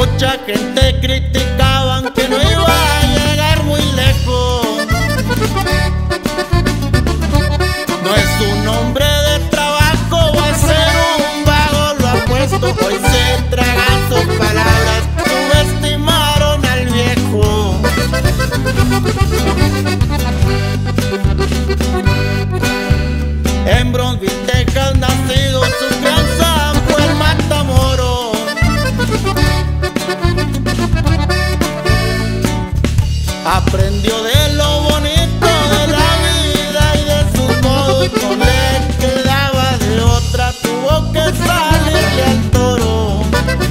Mucha gente criticaban que no iba a llegar muy lejos. No es un hombre de trabajo, va a ser un vago, lo apuesto. Hoy se tragan sus palabras, subestimaron al viejo. En Brownsville, Texas, nacido, su crianza fue en Matamoros. Aprendió de lo bonito de la vida y de sus modos, no le quedaba de otra, tuvo que salirle al toro.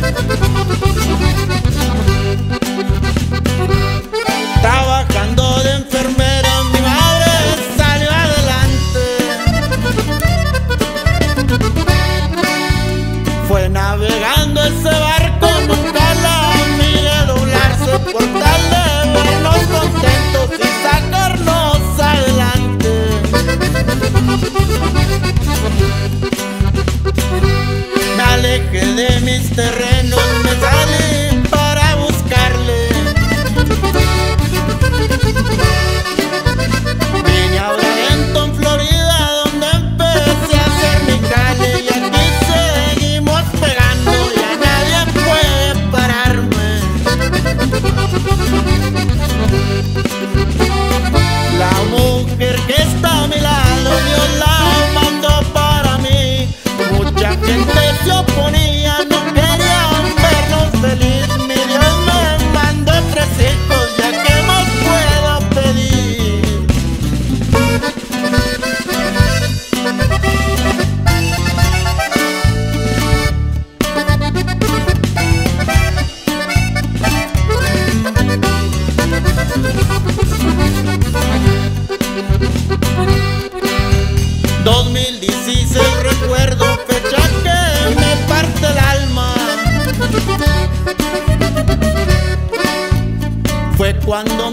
Trabajando de enfermera, mi madre salió adelante. Fue navegando ese barco, nunca la miré doblarse por tal de vernos contentos y sacarnos adelante. Me alejé de mis terrenos, me salí para buscarle. Vine a Bradenton, Florida, donde empecé a hacer mi jale, y aquí seguimos pegando, ya nadie puede pararme. La mujer que está a mi lado, Dios la mandó para mí. Mucha gente se oponía, no querían vernos feliz. Mi Dios me mandó 3 hijos, ya que más puedo pedir. Recuerdo fecha que me parte el alma. Fue cuando